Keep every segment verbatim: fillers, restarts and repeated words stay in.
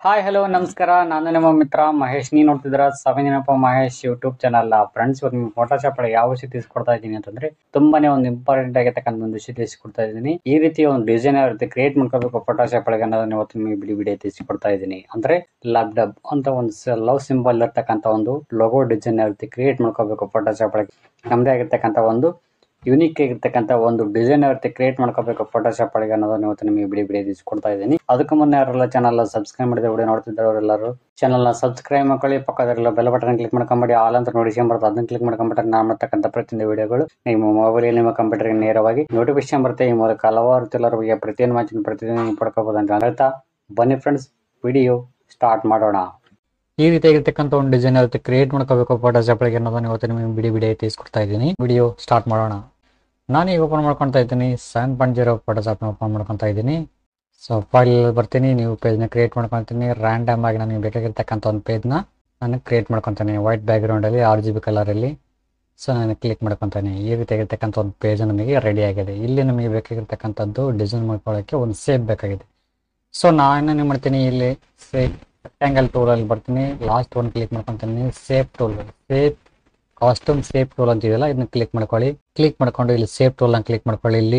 Hi hello ನಮಸ್ಕಾರ. ನಾನು ನಿಮ್ಮ ಮಿತ್ರ ಮಹೇಶ್. ನೀವು ನೋಡ್ತಿದ್ರ Savinappa Mahesh YouTube channel. Friends, ಇವತ್ತು ನಿಮ್ಗೆ ಫೋಟೋಶಾಪ್ ಅಲ್ಲಿ ಯಾವ ವಿಷಯ ತಿಳಿಸ್ಕೊಡ್ತಾ ಇದ್ದೀನಿ ಅಂತಂದ್ರೆ ತುಂಬಾನೇ ಒಂದು ಇಂಪಾರ್ಟೆಂಟ್ ಆಗಿರ್ತಕ್ಕಂಥ ಒಂದು ವಿಷಯ ತಿಳಿಸ್ಕೊಡ್ತಾ ಇದ್ದೀನಿ. ಈ ರೀತಿ ಒಂದು ಡಿಸೈನ್ ಇರುತ್ತೆ ಕ್ರಿಯೇಟ್ ಮಾಡ್ಕೋಬೇಕು ಫೋಟೋಶಾಪ್ ಒಳಗೆ ಅನ್ನೋದನ್ನ ಇವತ್ತು ನಿಮಗೆ ಬಿಡಿ ಬಿಡಿ ತಿಳಿಸ್ಕೊಡ್ತಾ ಇದ್ದೀನಿ. ಅಂದ್ರೆ ಲ್ಯಾಪ್ ಡಬ್ ಅಂತ ಒಂದು ಲವ್ ಸಿಂಬಲ್ ಇರ್ತಕ್ಕಂಥ ಒಂದು ಲೋಗೋ ಡಿಸೈನ್ ಇರುತ್ತೆ ಕ್ರಿಯೇಟ್ ಮಾಡ್ಕೋಬೇಕು ಫೋಟೋಶಾಪ್ ಒಳಗೆ. ನಮ್ದೇ ಆಗಿರ್ತಕ್ಕಂಥ ಒಂದು ಯೂನಿಕ್ ಆಗಿರ್ತಕ್ಕಂಥ ಒಂದು ಡಿಸೈನ್ ಇರುತ್ತೆ ಕ್ರಿಯೇಟ್ ಮಾಡ್ಕೋಬೇಕು ಫೋಟೋಶಾಪ್ ಒಳಗೆ ಅನ್ನೋದನ್ನ ಇವತ್ತು ನಿಮಗೆ ಬಿಡಿ ಬಿಡಿ ತಿಳಿಸ್ಕೊಡ್ತಾ ಇದ್ದೀನಿ. ಅದಕ್ಕೂ ಮುನ್ನ ಯಾರೆಲ್ಲ ಚಾನಲ್ ಸಬ್ಸ್ಕ್ರೈಬ್ ಮಾಡಿದ್ರೆ ವಿಡಿಯೋ ನೋಡ್ತಿದ್ದವರೆಲ್ಲರೂ ಚಾನಲ್ ನ ಸಬ್ಸ್ಕ್ರೈಬ್ ಮಾಡ್ಕೊಳ್ಳಿ. ಪಕ್ಕದಲ್ಲಿರೋ ಬೆಲ್ ಬಟನ್ ಕ್ಲಿಕ್ ಮಾಡ್ಕೊಂಬಿಡಿ. ಆಲ್ ಅಂತ ನೋಟಿಫಿಕೇಶನ್ ಬರುತ್ತೆ, ಅದನ್ನ ಕ್ಲಿಕ್ ಮಾಡ್ಕೊಂಬಿಟ್ರೆ ನಾನು ಮಾಡ್ತಕ್ಕಂಥ ಪ್ರತಿಯೊಂದು ವಿಡಿಯೋಗಳು ನಿಮ್ಮ ಮೊಬೈಲ್ ನಿಮ್ಮ ಕಂಪ್ಯೂಟರ್ ನೇರವಾಗಿ ನೋಟಿಫಿಕೇಶನ್ ಬರುತ್ತೆ. ಈ ಮೂಲಕ ಹಲವಾರು ತಿಲ್ಲರ ಬಗ್ಗೆ ಪ್ರತಿಯೊಂದು ಮಾಹಿತಿ ಪ್ರತಿದಿನ ಪಡ್ಕೋಬಹುದು ಅಂತ ಹೇಳ್ತಾ ಬನ್ನಿ ಫ್ರೆಂಡ್ಸ್, ವಿಡಿಯೋ ಸ್ಟಾರ್ಟ್ ಮಾಡೋಣ. ಈ ರೀತಿಯಾಗಿರ್ತಕ್ಕಂಥ ಒಂದು ಡಿಸೈನ್ ಇರುತ್ತೆ ಕ್ರಿಯೇಟ್ ಮಾಡ್ಕೋಬೇಕು ಫೋಟೋಶಾಪ್ ಒಳಗೆ ಅನ್ನೋದನ್ನ ಇವತ್ತು ನಿಮಗೆ ಬಿಡಿ ಬಿಡಿ ತಿಳಿಸ್ಕೊಡ್ತಾ ಇದ್ದೀನಿ. ವಿಡಿಯೋ ಸ್ಟಾರ್ಟ್ ಮಾಡೋಣ. ನಾನು ಈಗ ಓಪನ್ ಮಾಡ್ಕೊತಾ ಇದ್ದೀನಿ ಸೆವೆನ್ ಪಾಯಿಂಟ್ ಜೀರೋ ಫೋಟೋಶಾಪ್ನ ಓಪನ್ ಮಾಡ್ಕೊತಾ ಇದ್ದೀನಿ. ಸೊ ಫೈಲ್ ಬರ್ತೀನಿ, ನೀವು ಪೇಜ್ನ ಕ್ರಿಯೇಟ್ ಮಾಡ್ಕೊತೀನಿ. ರ್ಯಾಂಡಮ್ ಆಗಿ ನನಗೆ ಬೇಕಾಗಿರ್ತಕ್ಕಂಥ ಒಂದು ಪೇಜ್ನ ನಾನು ಕ್ರಿಯೇಟ್ ಮಾಡ್ಕೊತಾನೆ ವೈಟ್ ಬ್ಯಾಕ್ಗ್ರೌಂಡಲ್ಲಿ ಆರ್ ಜಿ ಬಿ ಕಲರಲ್ಲಿ. ಸೊ ನಾನು ಕ್ಲಿಕ್ ಮಾಡ್ಕೊತಾನೆ. ಈ ರೀತಿಯಾಗಿರ್ತಕ್ಕಂಥ ಒಂದು ಪೇಜ್ ನಮಗೆ ರೆಡಿ ಆಗಿದೆ. ಇಲ್ಲಿ ನಮಗೆ ಬೇಕಾಗಿರ್ತಕ್ಕಂಥದ್ದು ಡಿಸೈನ್ ಮಾಡ್ಕೊಳ್ಳೋಕ್ಕೆ ಒಂದು ಸೇಪ್ ಬೇಕಾಗಿದೆ. ಸೊ ನಾನು ಏನು ಮಾಡ್ತೀನಿ, ಇಲ್ಲಿ ಸೇಪ್ ರೆಕ್ಟ್ಯಾಂಗಲ್ ಟೂಲಲ್ಲಿ ಬರ್ತೀನಿ, ಲಾಸ್ಟ್ ಒಂದು ಕ್ಲಿಕ್ ಮಾಡ್ಕೊತೀನಿ. Shape tool, shape costume shape tool ಅಂತ ಇದೆಯಲ್ಲ, ಇದನ್ನ ಕ್ಲಿಕ್ ಮಾಡ್ಕೊಳ್ಳಿ. ಕ್ಲಿಕ್ ಮಾಡ್ಕೊಂಡು ಇಲ್ಲಿ ಸೇಪ್ ಟೂಲ್ ಅನ್ನು ಕ್ಲಿಕ್ ಮಾಡ್ಕೊಳ್ಳಿ. ಇಲ್ಲಿ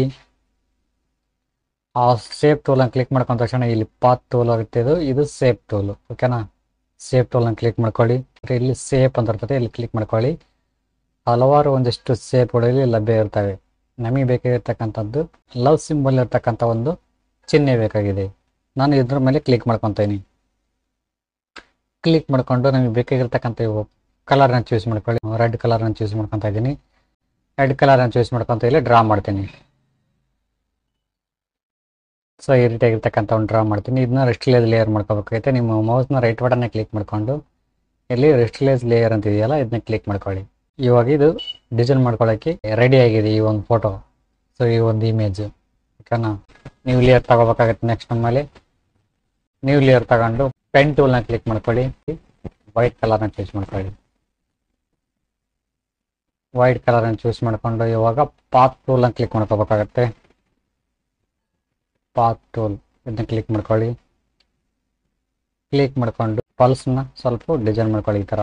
ಆ ಸೇಪ್ ಟೂಲ್ ಅನ್ನು ಕ್ಲಿಕ್ ಮಾಡ್ಕೊಂಡ ತಕ್ಷಣ ಇಲ್ಲಿ ಪಾತ್ ಟೂಲ್ ಆಗುತ್ತೆ, ಇದು ಇದು ಸೇಪ್ ಟೂಲ್. ಓಕೆನಾ? ಸೇಪ್ ಟೂಲ್ ಅನ್ನು ಕ್ಲಿಕ್ ಮಾಡ್ಕೊಳ್ಳಿ. ಇಲ್ಲಿ ಸೇಪ್ ಅಂತ ಇರ್ತದೆ, ಇಲ್ಲಿ ಕ್ಲಿಕ್ ಮಾಡ್ಕೊಳ್ಳಿ. ಹಲವಾರು ಒಂದಿಷ್ಟು ಸೇಪ್ಗಳು ಇಲ್ಲಿ ಲಭ್ಯ ಇರ್ತವೆ. ನಮಗೆ ಬೇಕಾಗಿರ್ತಕ್ಕಂಥದ್ದು ಲವ್ ಸಿಂಬಲ್ ಇರ್ತಕ್ಕಂಥ ಒಂದು ಚಿಹ್ನೆ ಬೇಕಾಗಿದೆ. ನಾನು ಇದ್ರ ಮೇಲೆ ಕ್ಲಿಕ್ ಮಾಡ್ಕೊತೀನಿ. ಕ್ಲಿಕ್ ಮಾಡ್ಕೊಂಡು ನಮಗೆ ಬೇಕಾಗಿರ್ತಕ್ಕಂಥ ಇವು ಕಲರ್ನ ಚೂಸ್ ಮಾಡ್ಕೊಳ್ಳಿ. ರೆಡ್ ಕಲರ್ನ ಚೂಸ್ ಮಾಡ್ಕೊತಾ ಇದ್ದೀನಿ. ರೆಡ್ ಕಲರ್ನ ಚೂಸ್ ಮಾಡ್ಕೊತ ಇಲ್ಲಿ ಡ್ರಾ ಮಾಡ್ತೀನಿ. ಸೊ ಈ ರೀತಿಯಾಗಿರ್ತಕ್ಕಂಥ ಒಂದು ಡ್ರಾ ಮಾಡ್ತೀನಿ. ಇದನ್ನ ರೆಸ್ಟ್ಲೇಸ್ ಲೇಯರ್ ಮಾಡ್ಕೋಬೇಕಾಗುತ್ತೆ. ನಿಮ್ಮ ಮೌಸ್ನ ರೈಟ್ ಬಟನ್ನ ಕ್ಲಿಕ್ ಮಾಡ್ಕೊಂಡು ಇಲ್ಲಿ ರೆಸ್ಟ್ಲೇಸ್ ಲೇಯರ್ ಅಂತ ಇದೆಯಲ್ಲ, ಇದನ್ನ ಕ್ಲಿಕ್ ಮಾಡ್ಕೊಳ್ಳಿ. ಇವಾಗ ಇದು ಡಿಸೈನ್ ಮಾಡ್ಕೊಳ್ಳೋಕ್ಕೆ ರೆಡಿ ಆಗಿದೆ ಈ ಒಂದು ಫೋಟೋ. ಸೊ ಈ ಒಂದು ಇಮೇಜ್. ಓಕೆನಾ? ನೀವು ಲೇಯರ್ ತಗೋಬೇಕಾಗತ್ತೆ. ನೆಕ್ಸ್ಟ್ ನಮ್ಮಲ್ಲಿ ನೀವು ಲೇಯರ್ ತಗೊಂಡು ಪೆನ್ ಟೂಲ್ನ ಕ್ಲಿಕ್ ಮಾಡ್ಕೊಳ್ಳಿ. ವೈಟ್ ಕಲರ್ನ ಚೂಸ್ ಮಾಡ್ಕೊಳ್ಳಿ. ವೈಟ್ ಕಲರನ್ನು ಚೂಸ್ ಮಾಡಿಕೊಂಡು ಇವಾಗ ಪಾತ್ ಟೂಲನ್ನು ಕ್ಲಿಕ್ ಮಾಡ್ಕೋಬೇಕಾಗತ್ತೆ. ಪಾತ್ ಟೂಲ್ ಇದನ್ನ ಕ್ಲಿಕ್ ಮಾಡ್ಕೊಳ್ಳಿ. ಕ್ಲಿಕ್ ಮಾಡ್ಕೊಂಡು ಪಲ್ಸ್ನ ಸ್ವಲ್ಪ ಡಿಸೈನ್ ಮಾಡ್ಕೊಳ್ಳಿ ಈ ಥರ.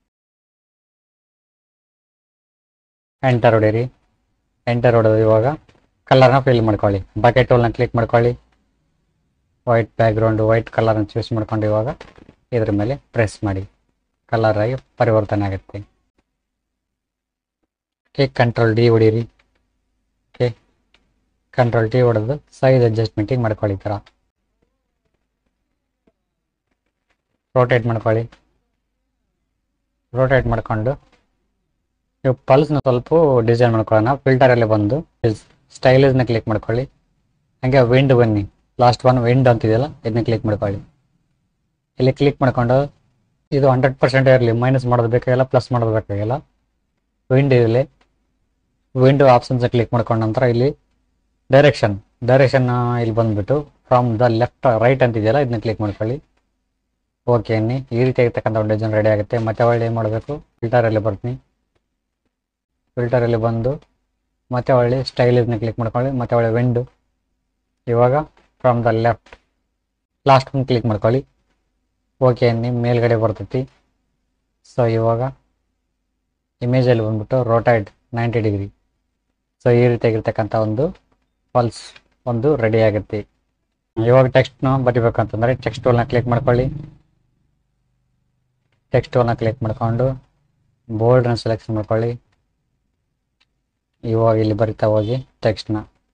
ಎಂಟರ್ ಹೊಡೀರಿ. ಎಂಟರ್ ಹೊಡೆದು ಇವಾಗ ಕಲರ್ನ ಫಿಲ್ ಮಾಡ್ಕೊಳ್ಳಿ. ಬಕೆಟ್ ಟೂಲ್ನ ಕ್ಲಿಕ್ ಮಾಡ್ಕೊಳ್ಳಿ. ವೈಟ್ ಬ್ಯಾಕ್ಗ್ರೌಂಡು ವೈಟ್ ಕಲರ್ನ ಚೂಸ್ ಮಾಡ್ಕೊಂಡು ಇವಾಗ ಇದ್ರ ಮೇಲೆ ಪ್ರೆಸ್ ಮಾಡಿ. ಕಲರ್ ಆಗಿ ಪರಿವರ್ತನೆ ಆಗುತ್ತೆ. ಓಕೆ, ಕಂಟ್ರೋಲ್ ಡಿ ಹೊಡೀರಿ. ಓಕೆ, ಕಂಟ್ರೋಲ್ ಡಿ ಹೊಡೆದು ಸೈಜ್ ಅಡ್ಜಸ್ಟ್ಮೆಂಟಿಗೆ ಮಾಡ್ಕೊಳ್ಳಿ. ಈ ಥರ ರೋಟೇಟ್ ಮಾಡ್ಕೊಳ್ಳಿ. ರೋಟೇಟ್ ಮಾಡ್ಕೊಂಡು ನೀವು ಪಲ್ಸ್ನ ಸ್ವಲ್ಪ ಡಿಸೈನ್ ಮಾಡ್ಕೊಳ್ಳೋಣ. ಫಿಲ್ಟರಲ್ಲಿ ಬಂದು ಸ್ಟೈಲಿಸ್ನ ಕ್ಲಿಕ್ ಮಾಡ್ಕೊಳ್ಳಿ. ಹಾಗೆ ವಿಂಡ್ ಬನ್ನಿ. ಲಾಸ್ಟ್ ಒನ್ ವಿಂಡ್ ಅಂತಿದೆಯಲ್ಲ, ಇದನ್ನ ಕ್ಲಿಕ್ ಮಾಡ್ಕೊಳ್ಳಿ. ಇಲ್ಲಿ ಕ್ಲಿಕ್ ಮಾಡ್ಕೊಂಡು ಇದು ಹಂಡ್ರೆಡ್ ಪರ್ಸೆಂಟ್ ಇರಲಿ, ಮೈನಸ್ ಮಾಡೋದು ಬೇಕಾಗಿಲ್ಲ, ಪ್ಲಸ್ ಮಾಡೋದು ಬೇಕಾಗಿಲ್ಲ. ವಿಂಡ್ ಇರಲಿ. ವಿಂಡೋ ಆಪ್ಷನ್ಸ್ ಕ್ಲಿಕ್ ಮಾಡ್ಕೊಂಡ ನಂತರ ಇಲ್ಲಿ ಡೈರೆಕ್ಷನ್ ಡೈರೆಕ್ಷನ್ ಇಲ್ಲಿ ಬಂದ್ಬಿಟ್ಟು ಫ್ರಮ್ ದ ಲೆಫ್ಟ್ ರೈಟ್ ಅಂತಿದೆಯಲ್ಲ, ಇದನ್ನ ಕ್ಲಿಕ್ ಮಾಡ್ಕೊಳ್ಳಿ. ಓಕೆ ಅನ್ನಿ. ಈ ರೀತಿ ಆಗಿರ್ತಕ್ಕಂಥ ಒಂದು ಡಿಸೈನ್ ರೆಡಿ ಆಗುತ್ತೆ. ಮತ್ತೆ ಒಳ್ಳೆ ಏನು ಮಾಡಬೇಕು, ಫಿಲ್ಟರಲ್ಲಿ ಬರ್ತೀನಿ. ಫಿಲ್ಟರಲ್ಲಿ ಬಂದು ಮತ್ತೆ ಒಳ್ಳೆ ಸ್ಟೈಲಿಸ್ನ ಕ್ಲಿಕ್ ಮಾಡ್ಕೊಳ್ಳಿ. ಮತ್ತೆ ಒಳ್ಳೆ ವಿಂಡು. ಇವಾಗ ಫ್ರಮ್ ದ ಲೆಫ್ಟ್ ಲಾಸ್ಟ್ ಒಂದು ಕ್ಲಿಕ್ ಮಾಡ್ಕೊಳ್ಳಿ. ಓಕೆ ಅನ್ನಿ. ಮೇಲ್ಗಡೆ ಬರ್ತೈತಿ. ಸೊ ಇವಾಗ ಇಮೇಜಲ್ಲಿ ಬಂದ್ಬಿಟ್ಟು ರೋಟೇಟ್ ನೈಂಟಿ ಡಿಗ್ರಿ. ಸೊ ಈ ರೀತಿಯಾಗಿರ್ತಕ್ಕಂಥ ಒಂದು ಪಲ್ಸ್ ಒಂದು ರೆಡಿ ಆಗುತ್ತೆ. ಇವಾಗ ಟೆಕ್ಸ್ಟ್ನ ಬರಿಬೇಕಂತಂದರೆ ಟೆಕ್ಸ್ಟ್ ಟೂಲ್ನ ಕ್ಲಿಕ್ ಮಾಡ್ಕೊಳ್ಳಿ. ಟೆಕ್ಸ್ಟ್ ಟೂಲ್ನ ಕ್ಲಿಕ್ ಮಾಡ್ಕೊಂಡು ಬೋಲ್ಡ್ನ ಸೆಲೆಕ್ಷನ್ ಮಾಡ್ಕೊಳ್ಳಿ. ಇವಾಗ ಇಲ್ಲಿ ಬರಿತಾ ಹೋಗಿ ಟೆಕ್ಸ್ಟ್ನ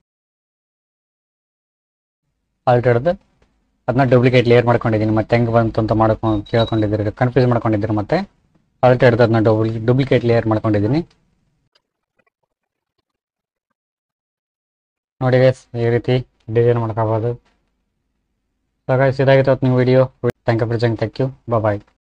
ಆಲ್ಟ್ ಹಿಡಿದು ಅದನ್ನ ಡೂಪ್ಲಿಕೇಟ್ ಲೇಯರ್ ಮಾಡ್ಕೊಂಡಿದ್ದೀನಿ. ಮತ್ತೆ ಹೆಂಗೆ ಬಂತು ಅಂತ ಮಾಡ್ಕೊಂಡು ಕೇಳ್ಕೊಂಡಿದ್ದೀರಿ, ಕನ್ಫ್ಯೂಸ್ ಮಾಡ್ಕೊಂಡಿದ್ದೀರಿ. ಮತ್ತೆ ಆಲ್ಟ್ ಹಿಡಿದು ಅದನ್ನ ಡೂಬ್ಲಿ ಡೂಪ್ಲಿಕೇಟ್ ಲೇಯರ್ ಮಾಡ್ಕೊಂಡಿದ್ದೀನಿ. ನೋಡಿ ಗೈಸ್, ಈ ರೀತಿ ಡಿಸೈನ್ ಮಾಡ್ಕೋಬೋದು. ಸೊ ಗೈಸ್, ಇದಾಗಿತ್ತು ನೀವು video. Thank you for watching. Thank you. Bye.